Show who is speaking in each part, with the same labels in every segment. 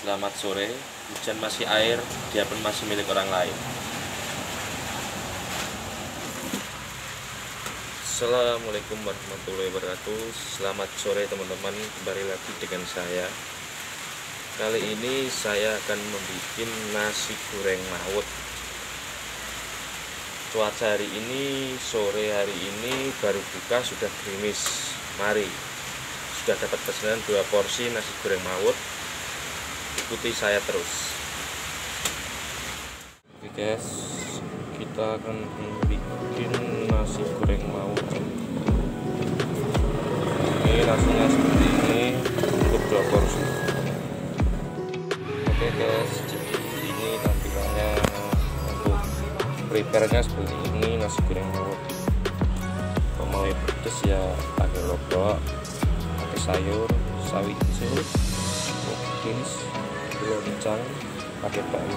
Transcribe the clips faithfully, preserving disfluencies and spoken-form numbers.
Speaker 1: Selamat sore, hujan masih air, dia pun masih milik orang lain. Assalamualaikum warahmatullahi wabarakatuh. Selamat sore teman-teman, kembali lagi dengan saya. Kali ini saya akan membuat nasi goreng maut. Cuaca hari ini, sore hari ini baru buka sudah gerimis. Mari, sudah dapat pesanan dua porsi nasi goreng maut. Ikuti saya terus. Oke guys, kita akan bikin nasi goreng maut. Ini nasinya seperti ini untuk dua porsi. Oke guys, jadi ini tampilannya untuk prepare-nya seperti ini nasi goreng maut. Kalau mau pedes ya pakai lobak, pakai sayur, sawi hijau, kukis, loncang, pakai bakmi.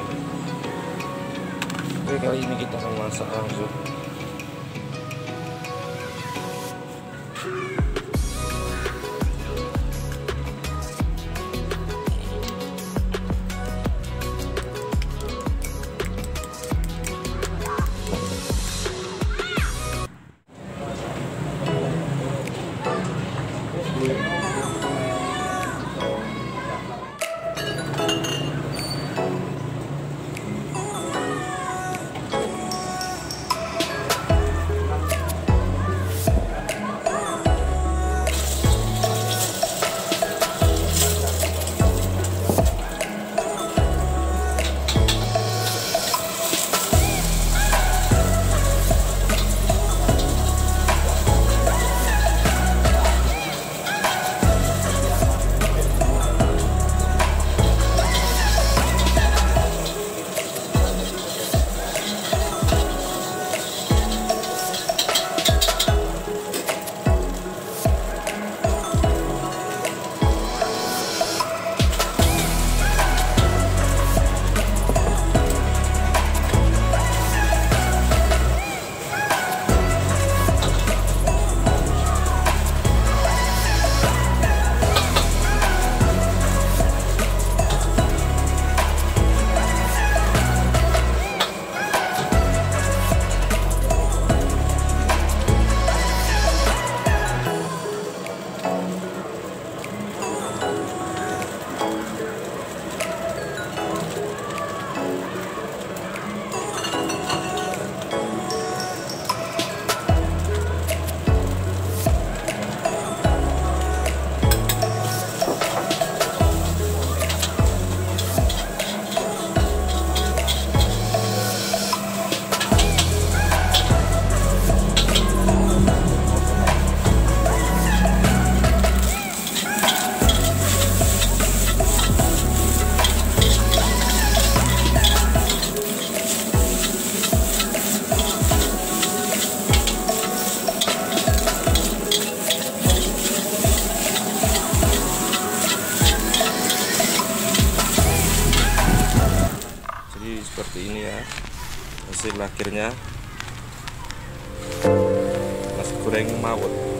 Speaker 1: Oke, kali ini kita akan masak langsung. Seperti ini ya hasil akhirnya nasi goreng maut.